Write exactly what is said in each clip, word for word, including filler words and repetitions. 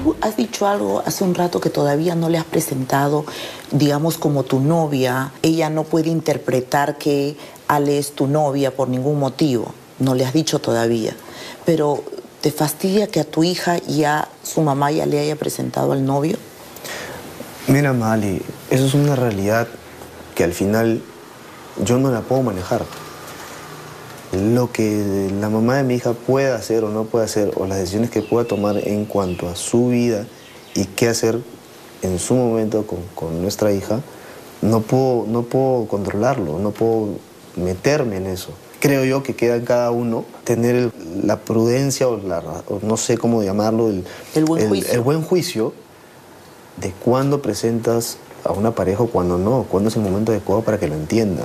tú has dicho algo hace un rato que todavía no le has presentado, digamos, como tu novia. Ella no puede interpretar que Ale es tu novia por ningún motivo. No le has dicho todavía. Pero, ¿te fastidia que a tu hija ya su mamá ya le haya presentado al novio? Mira, Mali, eso es una realidad que al final yo no la puedo manejar. Lo que la mamá de mi hija pueda hacer o no pueda hacer, o las decisiones que pueda tomar en cuanto a su vida y qué hacer en su momento con, con nuestra hija, no puedo, no puedo controlarlo, no puedo meterme en eso. Creo yo que queda en cada uno tener el, la prudencia o, la, o no sé cómo llamarlo, el, el, buen el, juicio. el buen juicio de cuándo presentas a una pareja o cuándo no, cuándo es el momento adecuado para que lo entienda.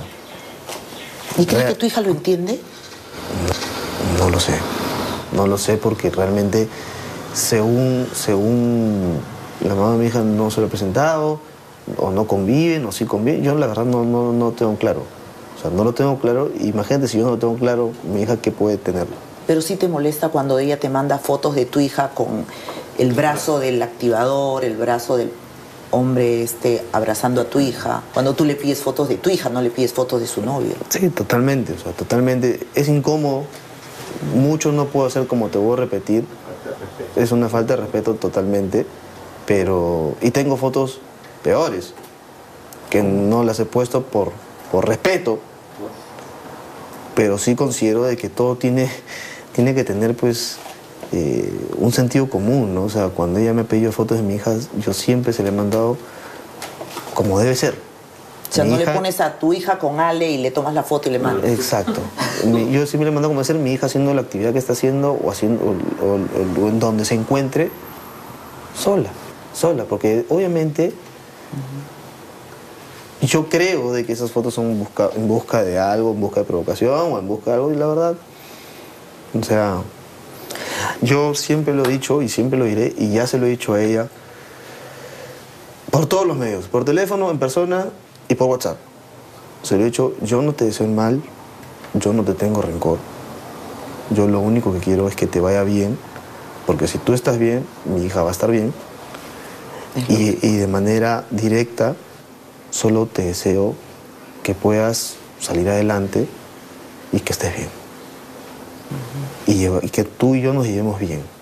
¿Y crees que tu hija lo entiende? No, no lo sé. No lo sé porque realmente, según, según la mamá de mi hija, no se lo he presentado, o no conviven, o sí conviven. Yo la verdad no, no, no tengo claro. O sea, no lo tengo claro. Imagínate si yo no lo tengo claro, mi hija, ¿qué puede tenerlo? Pero sí te molesta cuando ella te manda fotos de tu hija con el brazo del activador, el brazo del hombre este, abrazando a tu hija. Cuando tú le pides fotos de tu hija, no le pides fotos de su novio. Sí, totalmente, o sea, totalmente. Es incómodo. Mucho no puedo hacer, como te voy a repetir. Es una falta de respeto totalmente. Pero... Y tengo fotos peores, que no las he puesto por, por respeto. Pero sí considero de que todo tiene, tiene que tener, pues... Eh, un sentido común, ¿no? O sea, cuando ella me ha pedido fotos de mi hija, yo siempre se le he mandado como debe ser. O sea, mi no hija... le pones a tu hija con Ale y le tomas la foto y le mandas. Exacto. Yo siempre le mando como debe ser mi hija haciendo la actividad que está haciendo o, haciendo, o, o, o en donde se encuentre, sola, sola, porque obviamente uh-huh. yo creo de que esas fotos son busca, en busca de algo, en busca de provocación o en busca de algo, y la verdad, o sea... Yo siempre lo he dicho y siempre lo diré, y ya se lo he dicho a ella, por todos los medios, por teléfono, en persona y por WhatsApp. Se lo he dicho, yo no te deseo el mal, yo no te tengo rencor. Yo lo único que quiero es que te vaya bien, porque si tú estás bien, mi hija va a estar bien. Y, y de manera directa, solo te deseo que puedas salir adelante y que estés bien. Uh-huh. y, y que tú y yo nos llevemos bien.